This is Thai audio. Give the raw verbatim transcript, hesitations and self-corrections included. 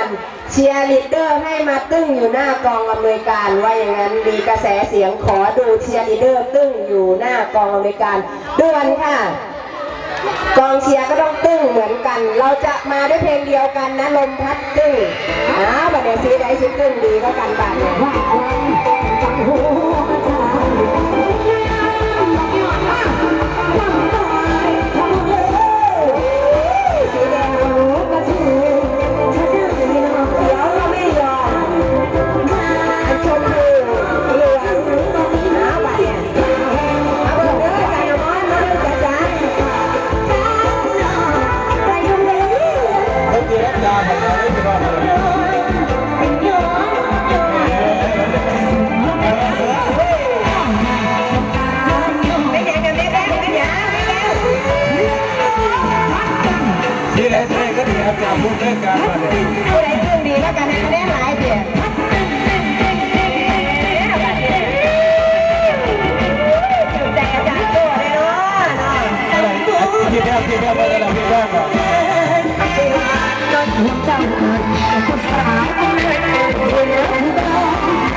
เชียร์ลีดเดอร์ให้มาตึ้งอยู่หน้ากองอำนวยการว่าอย่างนั้นมีกระแสเสียงขอดูเชียร์ลีดเดอร์ตึ้งอยู่หน้ากองอำนวยการด่วนค่ะกองเชียร์ก็ต้องตึ้งเหมือนกันเราจะมาด้วยเพลงเดียวกันนะลมพัดตึ้งอ้าวบัดเดี๋ยวซีได้ซีตึ้งดีก็กันบาดเนี่ยพูดเรื่องการมาเลยผู้ใดตึ้งดีแล้วกันให้คะแนนหลายเดียวแต่อาจารย์ตัวเลยเนาะพี่แก้วพี่แก้วมาแล้วพี่แก้วก่อนจนจังเกิดคนสาว